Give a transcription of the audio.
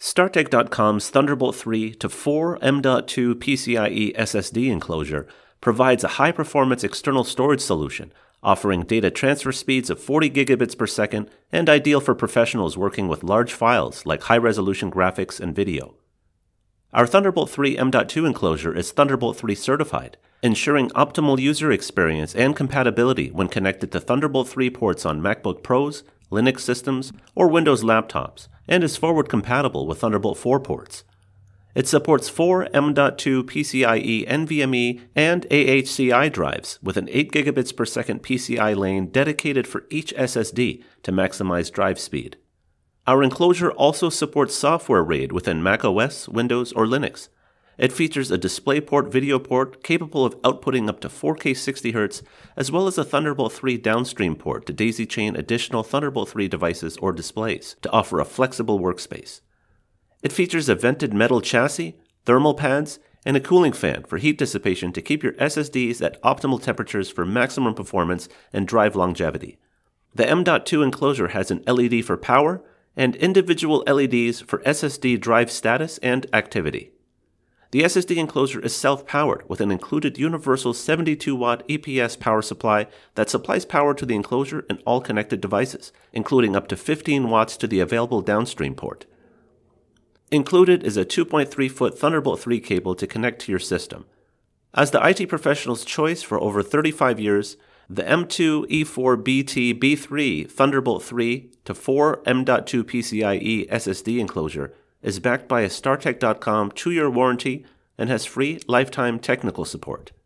StarTech.com's Thunderbolt 3 to 4 M.2 PCIe SSD enclosure provides a high-performance external storage solution, offering data transfer speeds of 40 gigabits per second and ideal for professionals working with large files like high-resolution graphics and video. Our Thunderbolt 3 M.2 enclosure is Thunderbolt 3 certified, ensuring optimal user experience and compatibility when connected to Thunderbolt 3 ports on MacBook Pros, Linux systems, or Windows laptops, and is forward compatible with Thunderbolt 4 ports. It supports 4 M.2 PCIe NVMe and AHCI drives with an 8 gigabits per second PCI lane dedicated for each SSD to maximize drive speed. Our enclosure also supports software RAID within macOS, Windows, or Linux. It features a DisplayPort video port capable of outputting up to 4K 60Hz, as well as a Thunderbolt 3 Downstream port to daisy-chain additional Thunderbolt 3 devices or displays to offer a flexible workspace. It features a vented metal chassis, thermal pads, and a cooling fan for heat dissipation to keep your SSDs at optimal temperatures for maximum performance and drive longevity. The M.2 enclosure has an LED for power and individual LEDs for SSD drive status and activity. The SSD enclosure is self-powered with an included universal 72-watt EPS power supply that supplies power to the enclosure and all connected devices, including up to 15 watts to the available Downstream port. Included is a 2.3-foot Thunderbolt 3 cable to connect to your system. As the IT professional's choice for over 35 years, the M.2 E4BT B3 Thunderbolt 3 to 4 M.2 PCIe SSD enclosure is backed by a StarTech.com 2-year warranty and has free lifetime technical support.